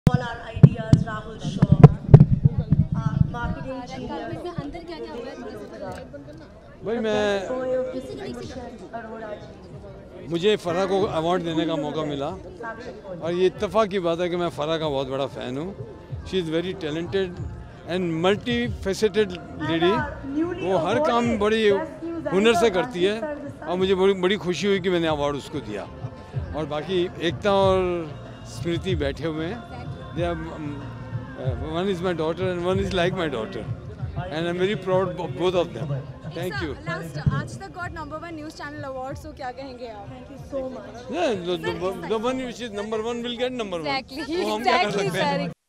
all our ideas, Rahul Shaw, marketing genius. में अंदर क्या क्या हुआ है? भाई मैं मुझे फ़रा को अवार्ड देने का मौका मिला और ये इत्तेफाक की बात है कि मैं फ़रा का बहुत बड़ा फ़ैन हूँ। She is very talented and multi faceted lady. वो हर काम बड़ी हुनर से करती है और मुझे बड़ी खुशी हुई कि मैंने अवार्ड उसको दिया। और बाकी एकता और स्मृति बैठे हुए हैं। One is my daughter and one is like my daughter and I am very proud of both of them. Thank you. Last Aaj Tak got number 1 news channel award, so क्या कहेंगे आप? Thank you so much. Yeah, the one which is number one will get number one. Exactly, तो हम क्या कर सकते हैं? sir.